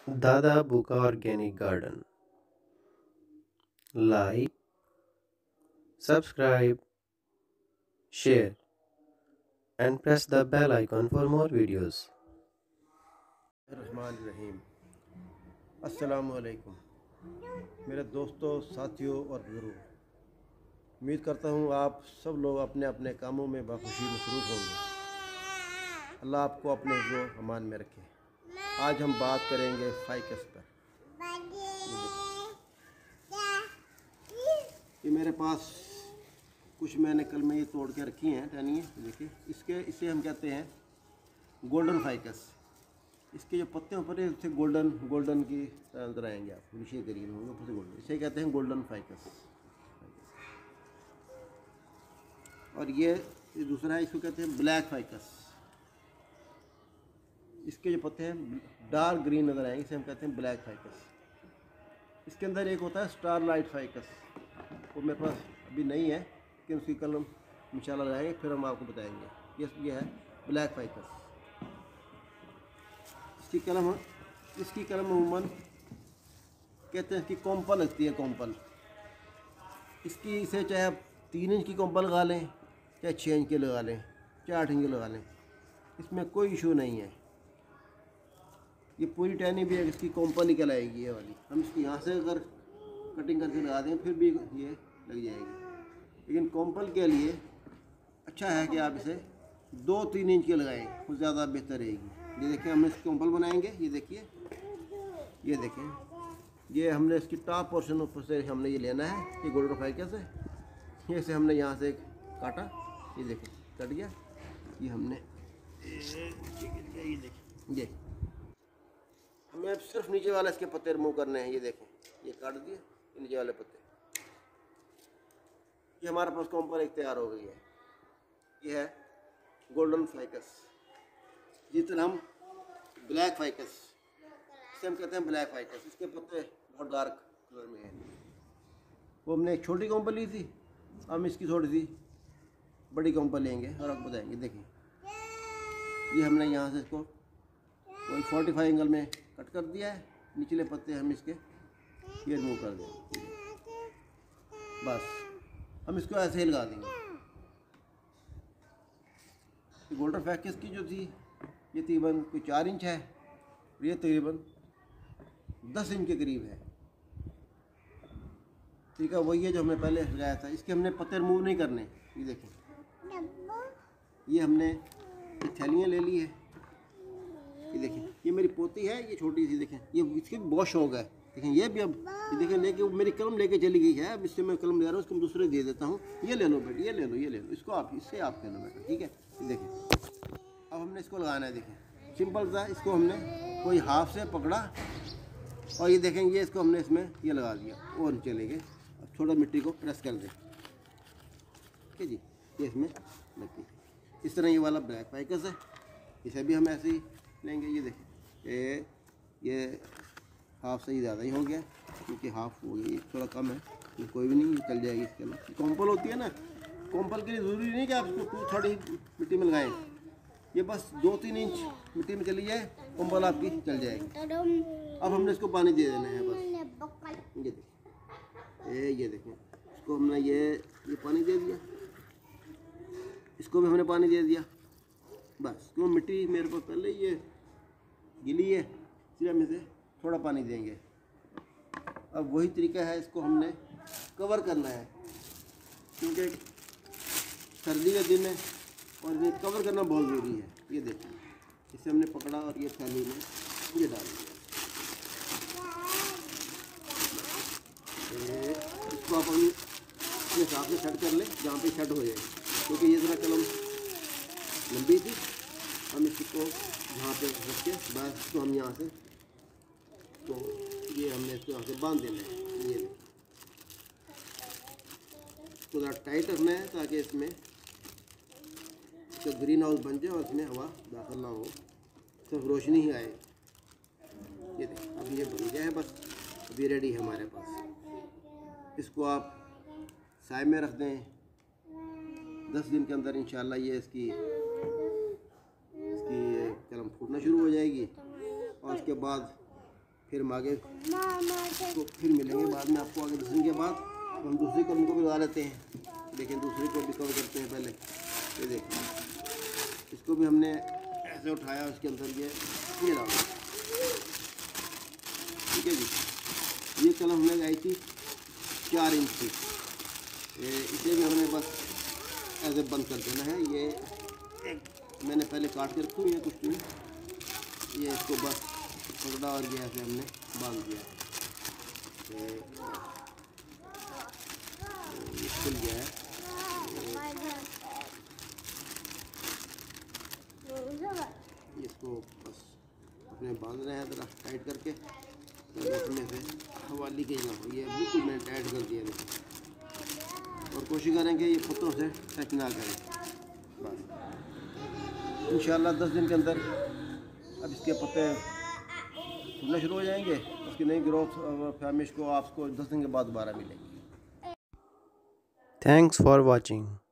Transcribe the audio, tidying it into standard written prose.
Dada Buka Organic Garden. Like, subscribe, share, and press the bell icon for more videos. Rahman रहीम। अस्सलाम वालेकुम मेरे दोस्तों, साथियों और बुजुर्गों। उम्मीद करता हूँ आप सब लोग अपने अपने कामों में बखुशी मसरूफ़ होंगे। अल्लाह आपको अपने जो अमान में रखे। आज हम बात करेंगे फाइकस पर। ये मेरे पास कुछ मैंने कल में ये तोड़ के रखी हैं टहनियाँ। देखिए इसे हम कहते हैं गोल्डन फाइकस। इसके जो पत्ते ऊपर है उससे गोल्डन गोल्डन की नजर आएंगे आप, नीचे ग्रीन होंगे, ऊपर से गोल्डन। इसे कहते हैं गोल्डन फाइकस। और ये दूसरा है, इसको कहते हैं ब्लैक फाइकस। इसके जो पत्ते हैं डार्क ग्रीन नजर आएंगे, इसे हम कहते हैं ब्लैक फाइकस। इसके अंदर एक होता है स्टार लाइट फाइकस, वो मेरे पास अभी नहीं है, लेकिन उसकी कल हम इंशाल्लाह लगाएंगे, फिर हम आपको बताएंगे। ये है ब्लैक फाइकस। इसकी कलम अमूमन कहते हैं इसकी कोम्पल लगती है, कोम्पल। इसकी इसे चाहे आप 3 इंच की कोम्पल लगा लें, चाहे 6 इंच की लगा लें, चाहे 8 इंच की लगा लें, इसमें कोई इशू नहीं है। ये पूरी टहनी भी है, इसकी कोम्पल ही कहलाएगी ये वाली। हम इसकी यहाँ से अगर कटिंग करके लगा दें फिर भी ये लग जाएगी, लेकिन कोम्पल के लिए अच्छा है कि आप इसे 2-3 इंच के लगाएं, वो ज़्यादा बेहतर रहेगी। ये देखिए हमने इसकी कोम्पल बनाएंगे। ये देखिए, ये देखें, ये हमने इसकी टॉप पोर्शन ऊपर से हमने ये लेना है, ये गोल्डन फाइकस है। ये से हमने यहाँ से काटा, ये देखें कट गया। ये हमने ये देखें, ये हमें अब सिर्फ नीचे वाला इसके पत्ते रिमूव करने हैं। ये देखें, ये काट दिए नीचे वाले पत्ते। ये हमारे पास कोम्पल एक तैयार हो गई है। ये है गोल्डन फाइकस। जिस हम ब्लैक फाइकस, इसे हम कहते हैं ब्लैक फाइकस। इसके पत्ते बहुत डार्क कलर में हैं। वो हमने एक छोटी कोम्पल ली थी, हम इसकी थोड़ी सी बड़ी कोम्पल लेंगे और आपको बताएंगे। देखिए ये हमने यहाँ से इसको कोई 45 एंगल में कट कर दिया है। निचले पत्ते हम इसके ये रिमूव कर देंगे। बस हम इसको ऐसे ही लगा देंगे। गोल्डन फाइकस की जो थी ये तकरीबन कोई 4 इंच है, ये तकरीबन 10 इंच के करीब है। ठीक है, वही है जो हमने पहले लगाया था। इसके हमने पत्ते रिमूव नहीं करने। ये देखें, ये हमने थैलियाँ ले ली है। ये देखें, ये मेरी पोती है, ये छोटी सी। देखें ये इसके भी बहुत शौक है। देखें ये भी, अब ये देखें लेके मेरी कलम लेके चली गई है। अब इससे मैं कलम ले रहा हूँ, उसको मैं दूसरे दे देता हूँ। ये ले लो बेटी, ये ले लो, ये ले लो, इसको आप इससे आप ले लो बेटा, ठीक है। ये देखें अब हमने इसको लगाना है। देखें सिंपल सा, इसको हमने कोई हाफ से पकड़ा और ये देखेंगे इसको हमने इसमें ये लगा दिया और नीचे लेके अब थोड़ा मिट्टी को प्रेस कर दें। ठीक है जी, ये इसमें लगती है। इस तरह ये वाला ब्लैक फाइकस है, इसे भी हम ऐसे ही लेंगे। ये देखें ये हाफ से ही ज़्यादा ही हो गया, क्योंकि हाफ हो गई थोड़ा कम है, ये कोई भी नहीं, चल जाएगी। इसके अलावा कोम्पल होती है ना, कोम्पल के लिए ज़रूरी नहीं कि आप इसको थोड़ी मिट्टी में लगाएं। ये बस 2-3 इंच मिट्टी में चली जाए, कोम्पल आपकी चल जाएगी। अब हमने इसको पानी दे देना है बस। ये देखें, ये देखें, इसको हमने ये पानी दे दिया, इसको भी हमने पानी दे दिया। बस क्यों मिट्टी मेरे पास पहले ये गीली है, इसलिए हम इसे थोड़ा पानी देंगे। अब वही तरीका है, इसको हमने कवर करना है, क्योंकि सर्दी का दिन है और ये कवर करना बहुत ज़रूरी है। ये देखिए, इसे हमने पकड़ा और ये थैली में ये डाल दिया। इसको आप अपने हिसाब से सेट कर लें, जहाँ पे सेट हो जाए, क्योंकि ये ज़रा कलम लंबी थी। हम इसको यहाँ पे रख के बस इसको हम यहाँ से, तो ये हमने इसको यहाँ से बांध देना है। ये तो ज़रा टाइट रखना है ताकि इसमें इसका ग्रीन हाउस बन जाए और इसमें हवा दाखिल ना हो, सिर्फ रोशनी ही आए। ये देखें, अब ये बन गया है, बस अभी रेडी है हमारे पास। इसको आप साए में रख दें, 10 दिन के अंदर इंशाल्लाह ये इसकी कलम फूटना शुरू हो जाएगी और उसके बाद फिर हम आगे तो फिर मिलेंगे बाद में आपको आगे 10 दिन के बाद। हम दूसरी को उनको भी लगा लेते हैं। देखें दूसरी को भी कवर करते हैं पहले। ये देखिए इसको भी हमने ऐसे उठाया, उसके अंदर ये डाला। ठीक है जी। ये कलम हमने लगाई थी 4 इंच की। इसे भी हमने बस ऐसे बंद कर देना है। ये मैंने पहले काट के रखूँ या कुछ नहीं, ये इसको बस पकड़ा और ये ऐसे हमने बांध दिया। ये खुल गया है। इसको बस अपने बांध रहे हैं ज़रा टाइट करके, उसमें से हवा लीकेज ना हो। ये बिल्कुल मैंने टाइट कर दिया देखिए। और कोशिश करें कि ये पत्तों से टच ना करें। बस इंशाल्लाह 10 दिन के अंदर अब इसके पत्ते फूलना शुरू हो जाएंगे। उसकी नई ग्रोथ फैमिश को आपको 10 दिन के बाद दोबारा मिलेगी। Thanks for watching.